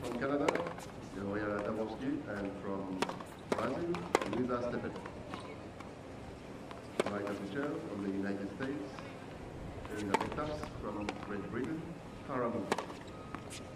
from Canada, Gabriela Dabrowski, and from Brazil, Luisa Stephen. Right official from the United States, Gabriela Dabrowski from Great Britain, Haramu.